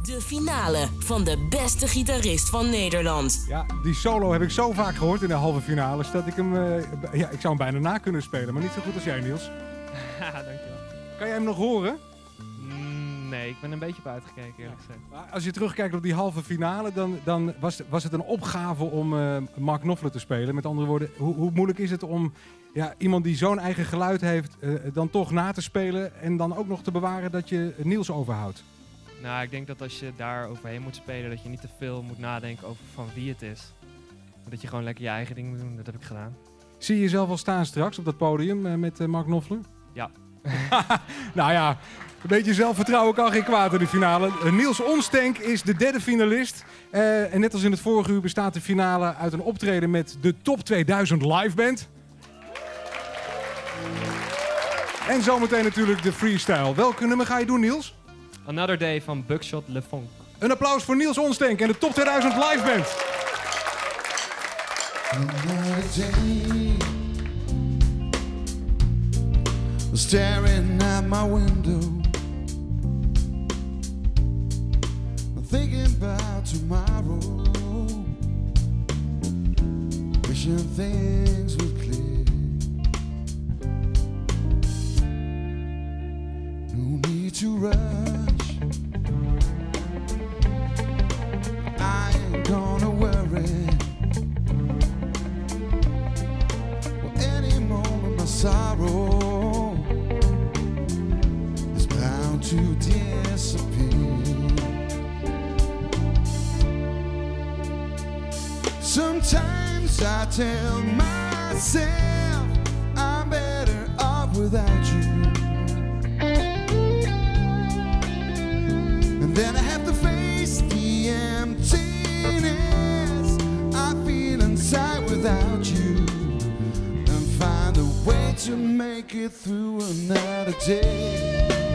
De finale van de beste gitarist van Nederland. Ja, die solo heb ik zo vaak gehoord in de halve finales dat ik hem... ik zou hem bijna na kunnen spelen, maar niet zo goed als jij, Niels. Ja, dankjewel. Kan jij hem nog horen? Nee, ik ben een beetje op uitgekeken, eerlijk gezegd. Maar als je terugkijkt op die halve finale, dan was het een opgave om Mark Knopfler te spelen. Met andere woorden, hoe moeilijk is het om iemand die zo'n eigen geluid heeft dan toch na te spelen en dan ook nog te bewaren dat je Niels overhoudt? Nou, ik denk dat als je daar overheen moet spelen, dat je niet te veel moet nadenken over van wie het is. Dat je gewoon lekker je eigen ding moet doen, dat heb ik gedaan. Zie je jezelf al staan straks op dat podium met Mark Knopfler? Ja. Nou ja, een beetje zelfvertrouwen kan geen kwaad in de finale. Niels Onstenk is de derde finalist. En net als in het vorige uur bestaat de finale uit een optreden met de Top 2000 live band. En zometeen natuurlijk de freestyle. Welke nummer ga je doen, Niels? Another Day van Buckshot Le Funk. Een applaus voor Niels Onstenk en de Top 2000 live band. Staring at my window, thinking about tomorrow, wishing things were clear. No need to rush, I ain't gonna worry. Well, any moment my sorrow to disappear. Sometimes I tell myself I'm better off without you, and then I have to face the emptiness I feel inside without you, and find a way to make it through another day.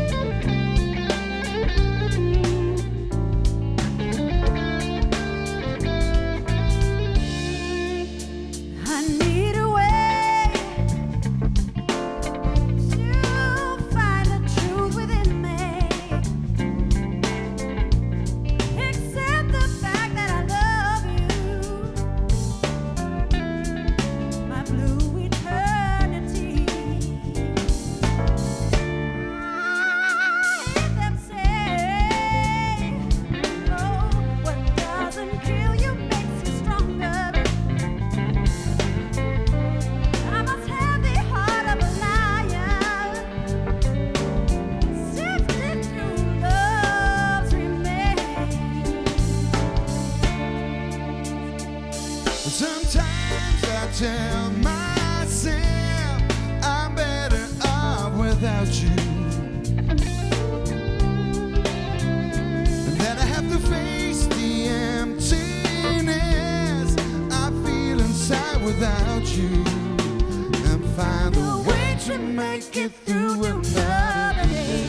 Sometimes I tell myself I'm better off without you, and then I have to face the emptiness I feel inside without you, and find a way to make it through another day.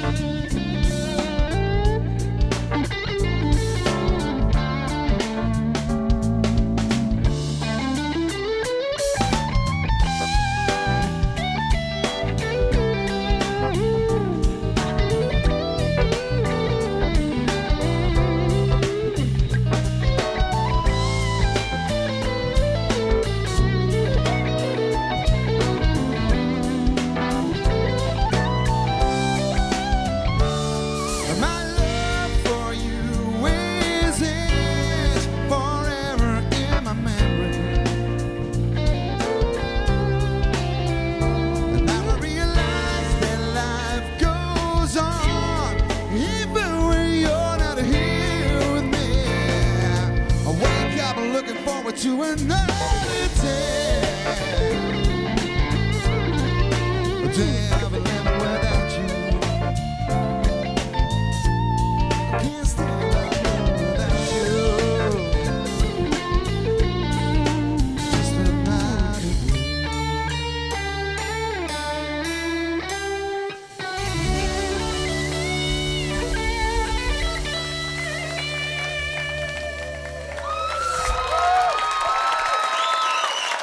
To another day, a day of living without you. I can't stand living without you. Just another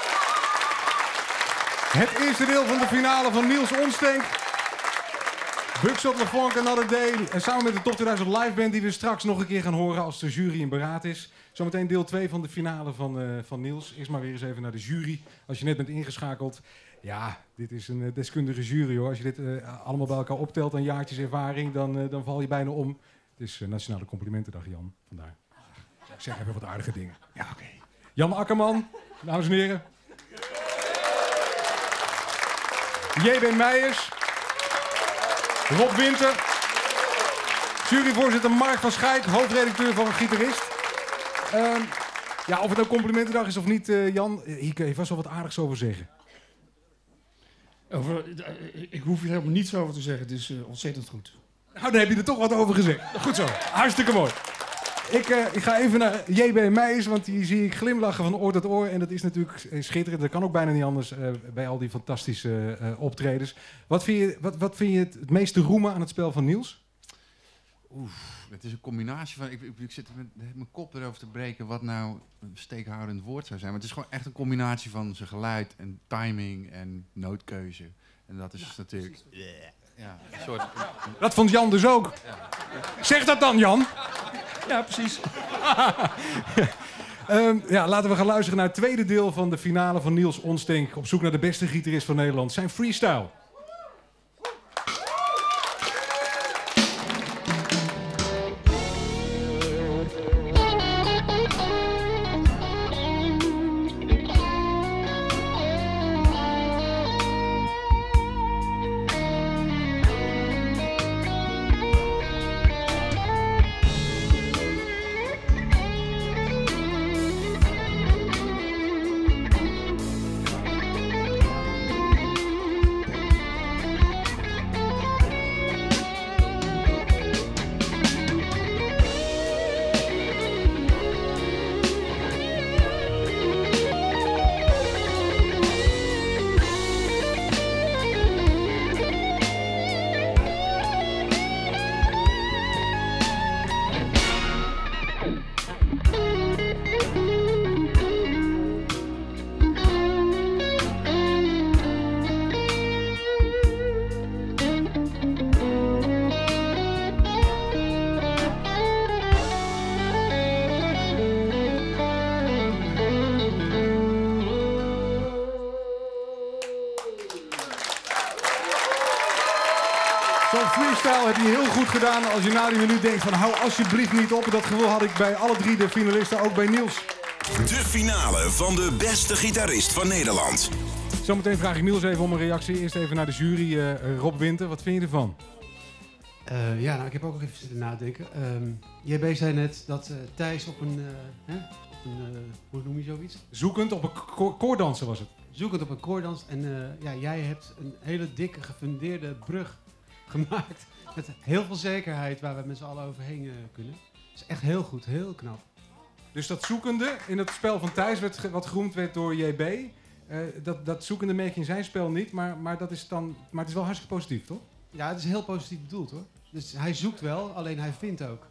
Het eerste deel van de finale van Niels Onstenk. Buckshot, LaFonk, Another Day. En samen met de Top 2000 Live Band die we straks nog een keer gaan horen als de jury in beraad is. Zometeen deel 2 van de finale van Niels. Eerst maar weer eens even naar de jury. Als je net bent ingeschakeld. Ja, dit is een deskundige jury hoor. Als je dit allemaal bij elkaar optelt aan jaartjes ervaring, dan val je bijna om. Het is Nationale Complimentendag, Jan. Vandaar. Ik zeg even wat aardige dingen. Ja, oké. Jan Akkerman, dames en heren. J.B. Meijers. Rob Winter. Juryvoorzitter Mark van Schaik, hoofdredacteur van Gitarist. Ja, of het nou complimentendag is of niet, Jan, hier kun je vast wel wat aardigs over zeggen. Ik hoef hier helemaal niets over te zeggen. Het is ontzettend goed. Nou, dan heb je er toch wat over gezegd. Goed zo, hartstikke mooi. Ik ga even naar J.B. Meijers, want die zie ik glimlachen van oor tot oor. En dat is natuurlijk schitterend. Dat kan ook bijna niet anders bij al die fantastische optredens. Wat vind je het meeste roemen aan het spel van Niels? Het is een combinatie van... Ik zit met mijn kop erover te breken wat nou een steekhoudend woord zou zijn. Maar het is gewoon echt een combinatie van zijn geluid en timing en noodkeuze. En dat is natuurlijk... Ja, een soort... Dat vond Jan dus ook. Ja. Zeg dat dan, Jan. Ja, precies. Ja, laten we gaan luisteren naar het tweede deel van de finale van Niels Onstink. Op zoek naar de beste gitarist van Nederland. Zijn freestyle. Zo'n freestyle heb je heel goed gedaan als je na die minuut denkt van hou alsjeblieft niet op. Dat gevoel had ik bij alle drie de finalisten, ook bij Niels. De finale van de beste gitarist van Nederland. Zometeen vraag ik Niels even om een reactie. Eerst even naar de jury. Rob Winter, wat vind je ervan? Ja, nou, ik heb ook nog even zitten nadenken. JB zei net dat Thijs op een hoe noem je zoiets? Zoekend op een koordansen was het. Zoekend op een koordans. En ja, jij hebt een hele dikke gefundeerde brug gemaakt. Met heel veel zekerheid waar we met z'n allen overheen kunnen. Dat is echt heel goed, heel knap. Dus dat zoekende in het spel van Thijs wat geroemd werd door JB. Dat zoekende merk je in zijn spel niet, maar het is wel hartstikke positief, toch? Ja, het is heel positief bedoeld hoor. Dus hij zoekt wel, alleen hij vindt ook.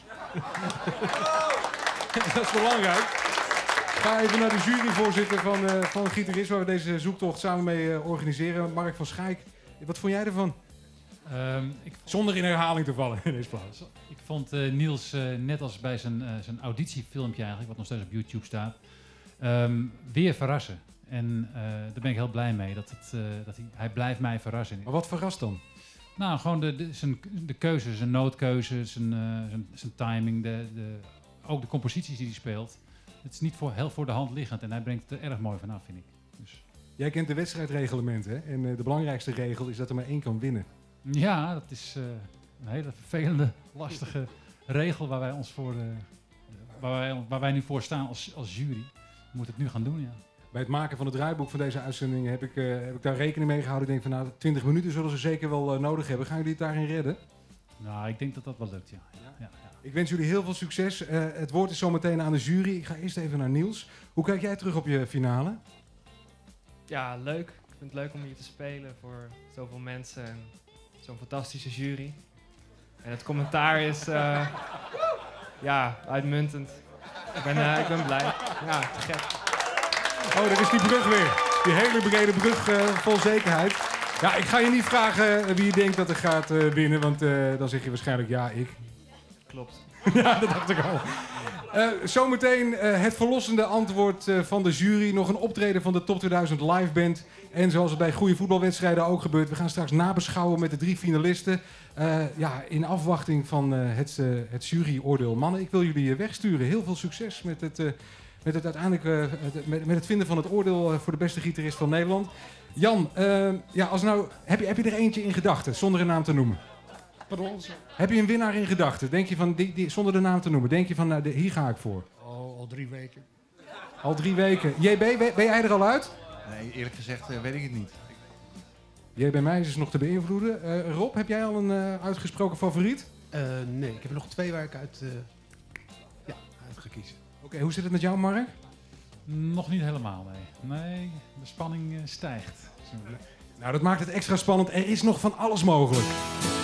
Dat is belangrijk. Ga even naar de juryvoorzitter van Gitarist, waar we deze zoektocht samen mee organiseren. Mark van Schaik, wat vond jij ervan? Zonder in herhaling te vallen in deze plaats. Ik vond Niels, net als bij zijn auditiefilmpje eigenlijk, wat nog steeds op YouTube staat, weer verrassen. En daar ben ik heel blij mee. Hij blijft mij verrassen. Maar wat verrast dan? Nou, gewoon de keuze, zijn noodkeuze, zijn timing, ook de composities die hij speelt. Het is niet heel voor de hand liggend en hij brengt het er erg mooi vanaf, vind ik. Dus. Jij kent de wedstrijdreglementen, hè? En de belangrijkste regel is dat er maar één kan winnen. Ja, dat is een hele vervelende, lastige regel waar wij nu voor staan als jury. We moeten het nu gaan doen, ja. Bij het maken van het draaiboek van deze uitzending heb ik daar rekening mee gehouden. Ik denk van 20 minuten zullen ze zeker wel nodig hebben. Gaan jullie het daarin redden? Nou, ik denk dat dat wel lukt, ja. Ja. Ik wens jullie heel veel succes. Het woord is zometeen aan de jury. Ik ga eerst even naar Niels. Hoe kijk jij terug op je finale? Ja, leuk. Ik vind het leuk om hier te spelen voor zoveel mensen en zo'n fantastische jury. En het commentaar is uitmuntend. Ik ben blij. Ja, te gek. Oh, daar is die brug weer. Die hele brede brug vol zekerheid. Ja, ik ga je niet vragen wie je denkt dat er gaat winnen, want dan zeg je waarschijnlijk ja, ik. Klopt. Ja, dat dacht ik al. Zometeen het verlossende antwoord van de jury. Nog een optreden van de Top 2000 Live Band. En zoals het bij goede voetbalwedstrijden ook gebeurt, we gaan straks nabeschouwen met de 3 finalisten. In afwachting van het juryoordeel. Mannen, ik wil jullie wegsturen. Heel veel succes met het uiteindelijk met het vinden van het oordeel voor de beste gitarist van Nederland. Jan, heb je er eentje in gedachten, zonder een naam te noemen? Pardon? Heb je een winnaar in gedachten? Denk je van, zonder de naam te noemen, denk je van, hier ga ik voor? Al 3 weken. Al 3 weken. JB, ben jij er al uit? Nee, eerlijk gezegd weet ik het niet. JB Meijs is nog te beïnvloeden. Rob, heb jij al een uitgesproken favoriet? Nee, ik heb er nog 2 waar ik uit ga kiezen. Oké, hoe zit het met jou, Mark? Nog niet helemaal, nee. Nee, de spanning stijgt. Nou, dat maakt het extra spannend. Er is nog van alles mogelijk.